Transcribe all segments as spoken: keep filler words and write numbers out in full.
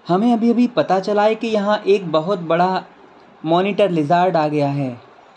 हमें अभी अभी पता चला है कि यहाँ एक बहुत बड़ा मॉनिटर लिजार्ड आ गया है।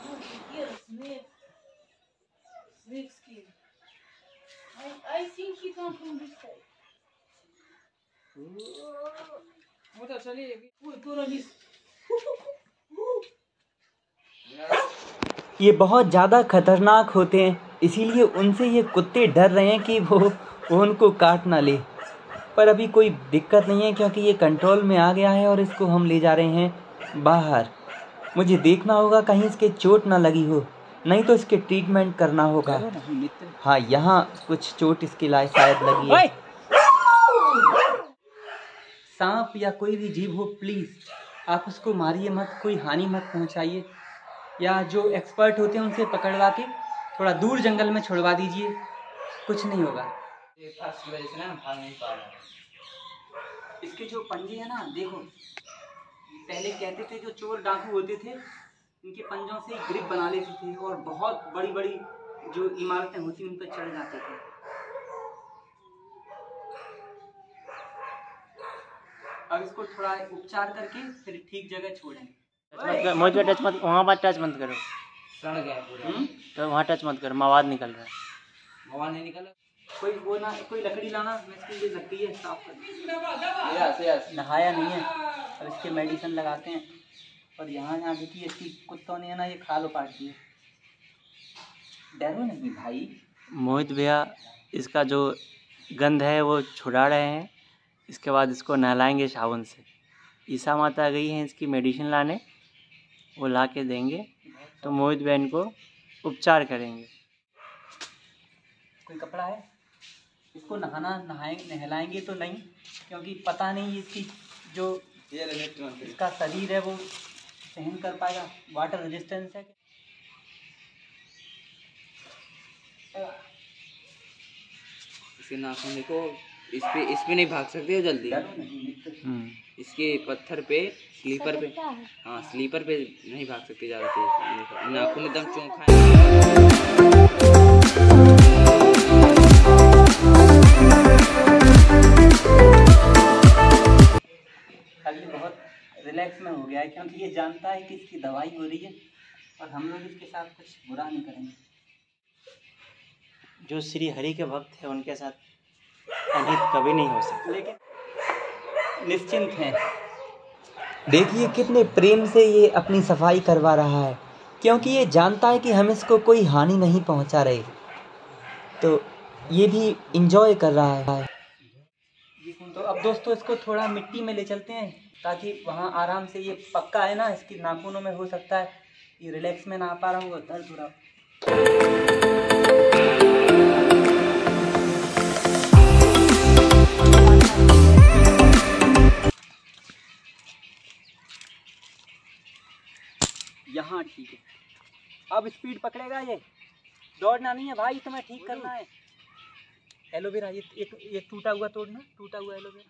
ये बहुत ज़्यादा खतरनाक होते हैं, इसीलिए उनसे ये कुत्ते डर रहे हैं कि वो वो उनको काट ना ले। पर अभी कोई दिक्कत नहीं है क्योंकि ये कंट्रोल में आ गया है और इसको हम ले जा रहे हैं बाहर। मुझे देखना होगा कहीं इसके चोट ना लगी हो, नहीं तो इसके ट्रीटमेंट करना होगा। हाँ, यहाँ कुछ चोट इसके लायक शायद लगी है। सांप या कोई भी जीव हो, प्लीज़ आप उसको मारिए मत, कोई हानि मत पहुँचाइए, या जो एक्सपर्ट होते हैं उनसे पकड़वा के थोड़ा दूर जंगल में छुड़वा दीजिए, कुछ नहीं होगा। भाग नहीं पा रहा। इसके जो पंजे हैं ना, देखो पहले कहते थे जो चोर डाकू होते थे इनके पंजों से ग्रिप बना लेते थे और बहुत बड़ी बड़ी जो इमारतें होती उन पर चढ़ जाते थे। अब इसको थोड़ा उपचार करके फिर ठीक जगह छोड़ेंगे। मोहित पे टच मत, वहाँ पर टच मत करो। सड़ गया पूरा। तो वहाँ टच मत करो, मवाद निकल रहा है। मवाद नहीं निकल रहा। कोई वो ना, कोई लकड़ी लाना, मैं इसके लिए लकड़ी है साफ कर। नहाया नहीं है, अब इसके मेडिसिन लगाते हैं। और यहाँ यहाँ देखिए इसकी कुत्तों ने ना ये खाल उपाड़ दी है। डरो नहीं भाई। मोहित भैया इसका जो गंध है वो छुड़ा रहे हैं, इसके बाद इसको नहलाएंगे साबुन से। ईसा माता गई हैं इसकी मेडिसिन लाने, वो ला के देंगे तो मोहित भैया इनको उपचार करेंगे। कोई कपड़ा है? इसको नहाना नहाएंगे नहलाएंगे तो नहीं, क्योंकि पता नहीं इसकी जो इसका शरीर है वो सहन कर पाएगा, वाटर रेजिस्टेंस है। इसके नाखून देखो, इस पे इस पे नहीं भाग सकते हो जल्दी। इसके पत्थर पे, स्लीपर पे, हाँ स्लीपर पे नहीं भाग सकते ज़्यादा तेज। नाखून एकदम चोखा है। अभी बहुत रिलैक्स में हो गया है क्योंकि ये जानता है कि इसकी दवाई हो रही है और हम लोग इसके साथ कुछ बुरा नहीं करेंगे। जो श्री हरि के भक्त हैं उनके साथ अहित कभी नहीं हो सकता, लेकिन निश्चिंत हैं। देखिए कितने प्रेम से ये अपनी सफाई करवा रहा है, क्योंकि ये जानता है कि हम इसको कोई हानि नहीं पहुंचा रहे, तो ये भी इंजॉय कर रहा है। तो अब दोस्तों इसको थोड़ा मिट्टी में ले चलते हैं ताकि वहाँ आराम से, ये पक्का है ना, इसकी नाखूनों में हो सकता है ये रिलैक्स में ना आ पा रहा होगा, दर्द हो रहा। यहाँ ठीक है, अब स्पीड पकड़ेगा ये, दौड़ना नहीं है भाई, तुम्हें ठीक करना है। एलोवेरा ये एक ये टूटा हुआ तोड़ना, टूटा हुआ एलोवेरा।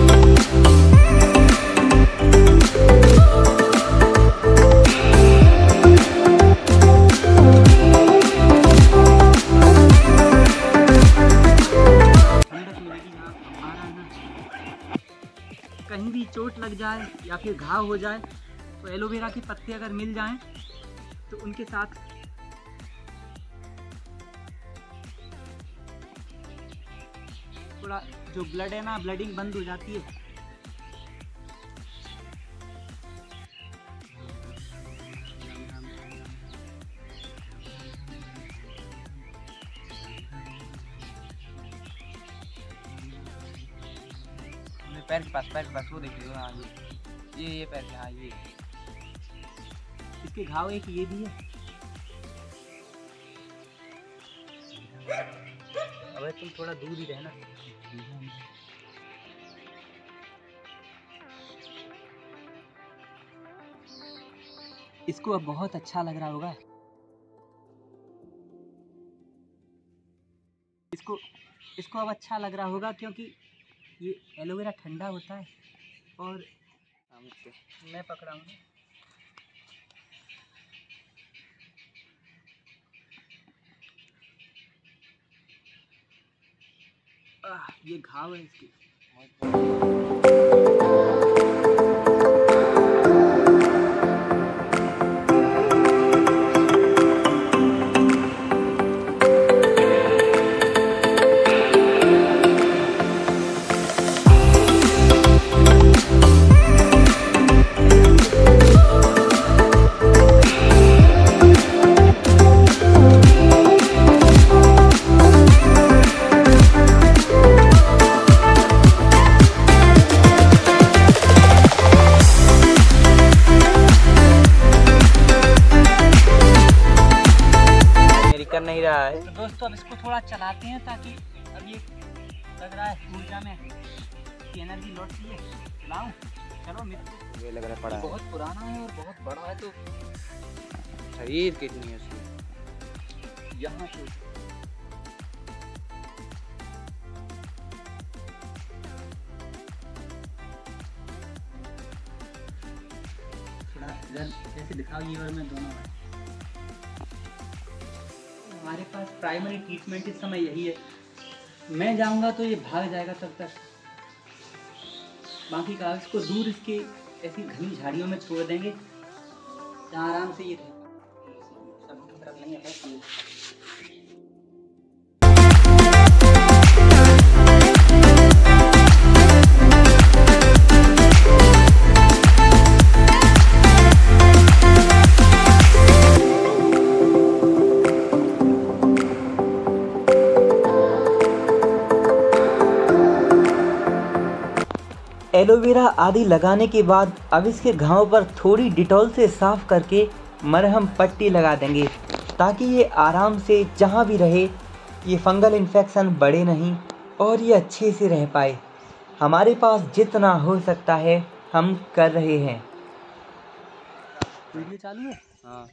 कहीं भी चोट लग जाए या फिर घाव हो जाए तो एलोवेरा के पत्ते अगर मिल जाएं तो उनके साथ थोड़ा जो ब्लड है ना, ब्लडिंग बंद हो जाती है। पैर के पास, पैर के पास वो देखिए, हाँ ये ये ये पैर के, हाँ ये इसके घाव एक ये भी है। अबे तुम थोड़ा दूर ही रहना। इसको अब बहुत अच्छा लग रहा होगा। इसको इसको अब अच्छा लग रहा होगा क्योंकि ये एलोवेरा ठंडा होता है और मैं पकड़ा हूँ। ये घाव है इसकी। थोड़ा चलाते हैं ताकि अब ये लग रहा है ऊर्जा में की एनर्जी लौटती है। चलाऊं? चलो मित्र, ये लग रहा पड़ा है। बहुत पुराना है और बहुत बड़ा है, तो शरीर कितनी है उसकी यहाँ पे थोड़ा इधर जैसे दिखाओ, ये और मैं दोनों हैं। हमारे पास प्राइमरी ट्रीटमेंट इस समय यही है। मैं जाऊंगा तो ये भाग जाएगा तब तक, बाकी कागज को दूर इसके ऐसी घनी झाड़ियों में छोड़ देंगे जहाँ आराम से ये सब की तरफ नहीं है। एलोवेरा आदि लगाने के बाद अब इसके घावों पर थोड़ी डिटॉल से साफ करके मरहम पट्टी लगा देंगे ताकि ये आराम से जहाँ भी रहे ये फंगल इन्फेक्शन बढ़े नहीं और ये अच्छे से रह पाए। हमारे पास जितना हो सकता है हम कर रहे हैं। वीडियो चालू है? हाँ।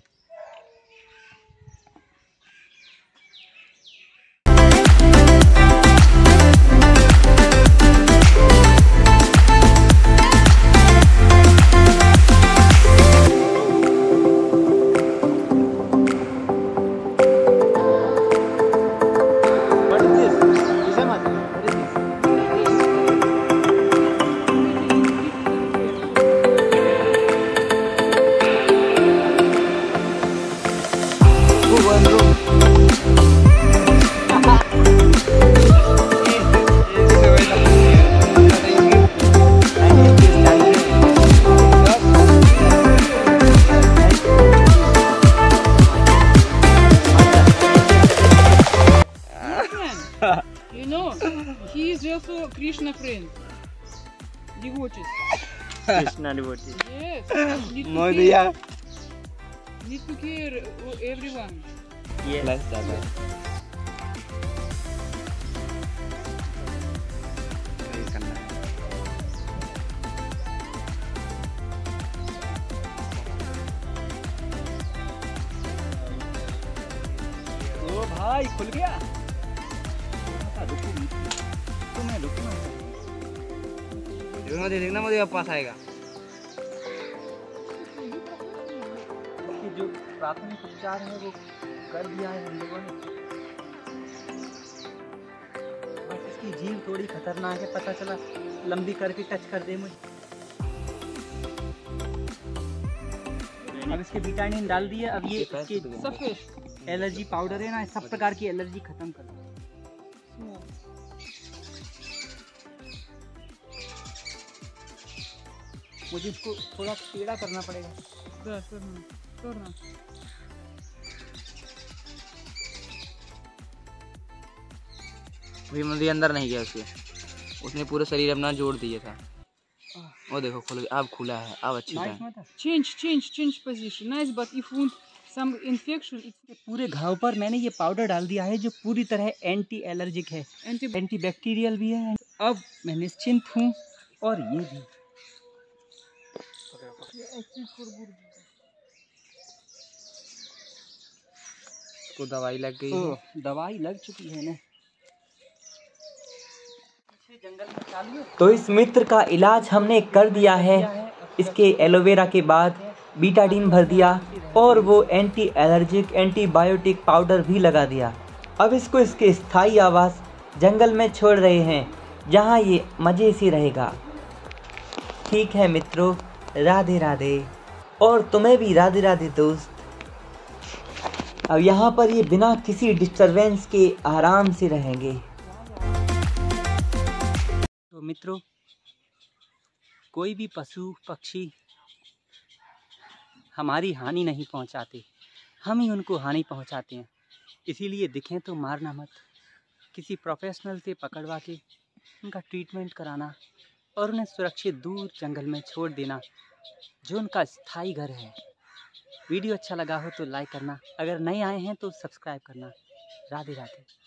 You know, he is also Krishna friend. Devotees. Krishna devotee. Yes. Need to मोदी care, यार need to care everyone. ये प्लस ज्यादा है। सही करना है। ओ भाई खुल गया। तो मैं रुकूंगा। देखना देखना मोदी अब पास आएगा। ये जो प्राथमिक उपचार है वो कर दिया है हम लोगों ने। बस इसकी जीभ थोड़ी खतरनाक है, पता चला लंबी करके टच कर दे मुझे। अब इसके विटामिन डाल दिए। अब ये इसके Sufficient. एलर्जी पाउडर है ना, सब प्रकार की एलर्जी खत्म कर दो। मुझे इसको थोड़ा टेढ़ा करना पड़ेगा। Да, верно. Верно. अभी मोदी अंदर नहीं गया उसके, उसने पूरा शरीर अपना जोड़ दिया था। वो देखो खुल अब खुला है, अब अच्छी नाइस तरह। मत है। Change, change, change position. Nice, but if wound some infection, it's पूरे घाव पर मैंने ये पाउडर डाल दिया है जो पूरी तरह एंटी एलर्जिक है, anti. एंटी बैक्टीरियल भी है। अब मैं निश्चिंत हूँ। और ये भी उसको दवाई लग गई तो है। दवाई लग चुकी है ना। जंगल में चालू है। तो इस मित्र का इलाज हमने कर दिया है। इसके एलोवेरा के बाद बीटाडीन भर दिया और वो एंटी एलर्जिक एंटीबायोटिक पाउडर भी लगा दिया। अब इसको इसके स्थायी आवास जंगल में छोड़ रहे हैं जहाँ ये मज़े से रहेगा। ठीक है मित्रों, राधे राधे। और तुम्हें भी राधे राधे दोस्त। अब यहाँ पर ये बिना किसी डिस्टरबेंस के आराम से रहेंगे। तो मित्रों, कोई भी पशु पक्षी हमारी हानि नहीं पहुंचाते, हम ही उनको हानि पहुंचाते हैं। इसीलिए दिखें तो मारना मत, किसी प्रोफेशनल से पकड़वा के उनका ट्रीटमेंट कराना और उन्हें सुरक्षित दूर जंगल में छोड़ देना जो उनका स्थायी घर है। वीडियो अच्छा लगा हो तो लाइक करना, अगर नए आए हैं तो सब्सक्राइब करना। राधे राधे।